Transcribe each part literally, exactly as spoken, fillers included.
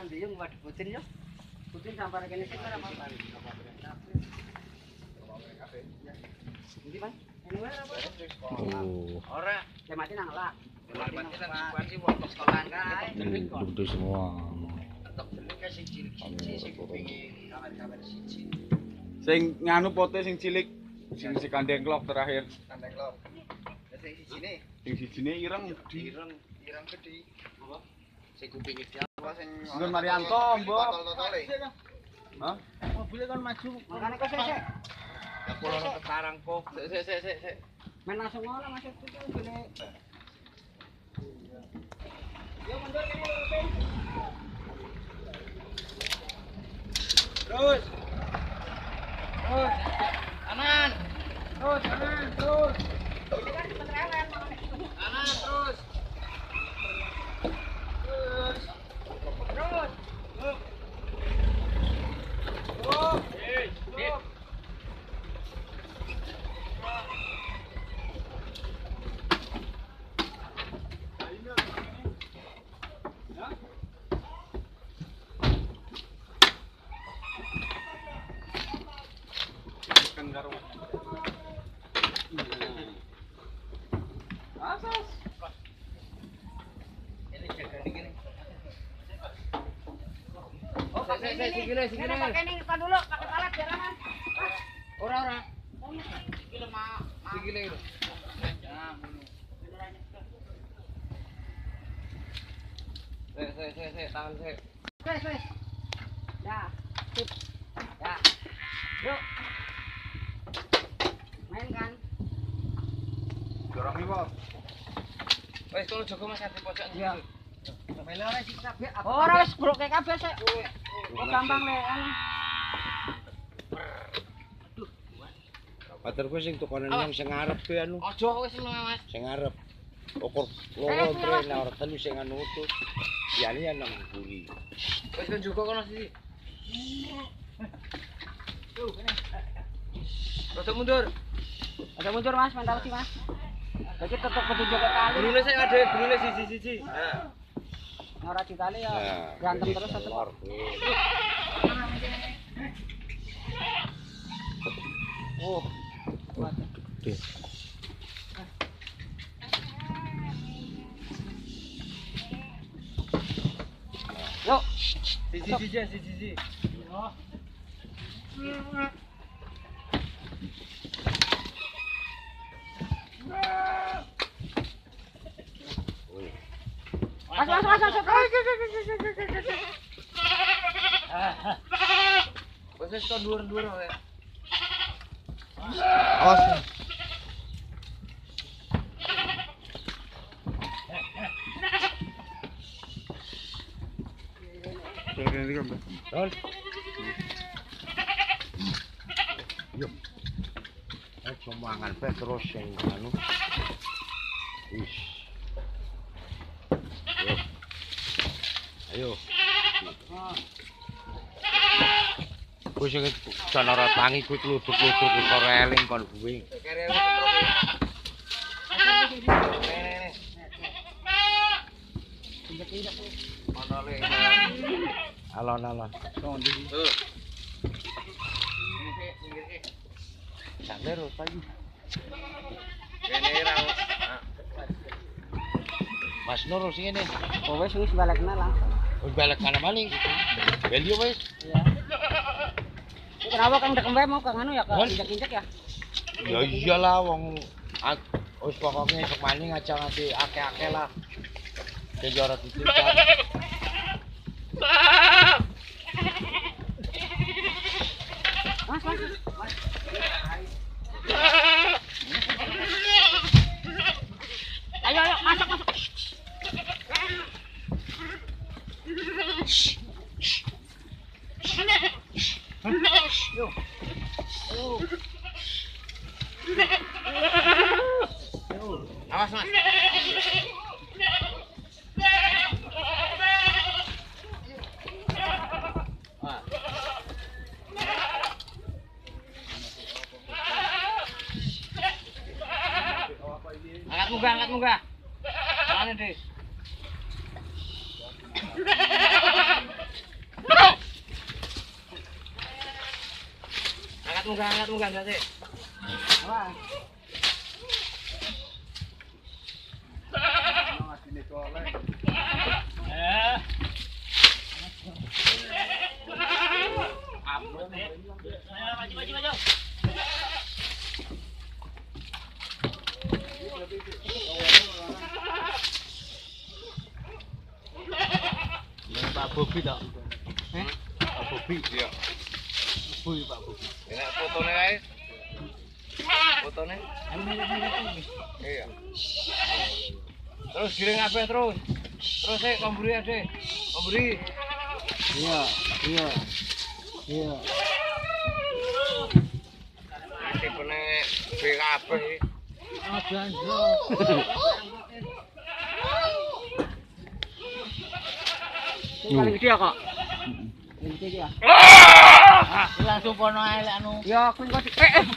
nanti yung waduh putin yo. Putin sampai kene sik ora mau. Ndi Mas? Ini apa? Oh. Ora, lemati nang lak. Lemati nang sekolah sih waktu sekolah kae. Gede semua. Tok jenenge sing cilik-cilik sing kepengin kabar-kabar siji. Sing nganu pote sing cilik sing si kandeng klok terakhir. Kandeng klok. Sing sijine, Sing sijine ireng gede. ireng, ireng gede. Apa? Sing kupinge dia apa sing Nur Marianto, Mbok. Totol-totole. Hah? Mobilnya kan maju. Makane kok sik. Ya pulau sekarang kok. Sik sik sik sik sik. Men langsung ngono Mas itu gini. Yo mundur kene Rutin. Terus. Terus. Aman. Terus, aman, terus. Ini kan penerangan. Aman, terus. Terus. Terus. Yuk. Yuk. Yuk. Asas. Ini jaga gini. Oh, pakai ini. Segini, segini. Pakai ini depan dulu, pakai alat biar aman. Ora ora. Segini mah. Segini lho. Ya, Sik sik sik sik tangan sik. wes, wes. Ya. Sip. Ya. Yuk. Main kan? Dorong iki, Pak. Wes kalau Joko Mas ati pojok Iya. ndi. Mele ora sik kabeh. Ora wis broke kabeh sik. Oh, gampang le. Pater kowe sing tukonen yang sing ngarep kuwi anu, Ojo wis Mas. sing ngarep. Ukur loro tre ora telu sing anu utut. Liyane ya nang mburi. Wis kan Joko kono siji. Tuh, kene. Rada mundur. Ada mundur Mas, mantap sih Mas. Jadi tetep petunjuk ke kali. Brune sik ade, brune siji-siji. Nah. Ora dikali ya Nah, berantem wis terus tetep. keluar kuwi. Oh. Gede. Yuk. Siji-siji, siji-siji. Mas, mas, mas, mas. Wis wis to dhuwur-dhuwur wae. Awas. Kene iki, Mbak. Tol. Yo. Ayo mangan pe terus sing anu. Wis. Ayo. Kowe sing jan ora tangi kuwi kluduk-kluduk kuwi kok reling kon kuwi. Kere wis terus. Injek-injek. Ono le. Alon-alon. Tuh. Ini sik, minggir sik. Sampe terus lagi. Kene ra. Mas Nur sing ngene. Oh wis wis balekna langsung. Wis balik kana maning. Belio wis. Iya. Ini kenapa Kang Dekem wae mau Kang anu ya, Kang injek-injek ya? Ya iyalah wong wis pokoke esuk maning aja nganti akeh-akeh lah. Kejora ditikat. Mas, mas. Mas. Ayo, ayo, masuk, masuk. Yo. Yo. Awas, Mas. Angkat munggah, angkat munggah. Tangannya, Dek. Angkat munggah, angkat munggah berarti. Wah. Eh. Maju, maju, maju. Pak Bobi tak? Eh? Pak Bobi. Iya. Bobi Pak Bobi. Enak fotone kae. Fotone. Iya. Terus giring kabeh terus. Terus sik komburi ade. Komburi. Iya, iya. Iya. Tipene B kabeh. Oh, janjo. Paling gede ya, Kak? Paling gede ya. Langsung kono ae lek anu. Ya, aku kok eh. eh.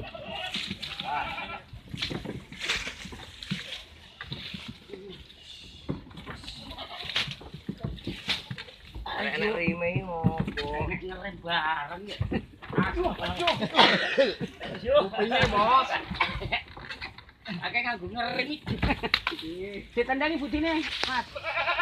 Enak rime iki ngopo. Ngerem bareng ya. Aduh, aduh. Kupinge, Bos. Akeh nganggo ngerem iki. Ditandangi budine, Mas.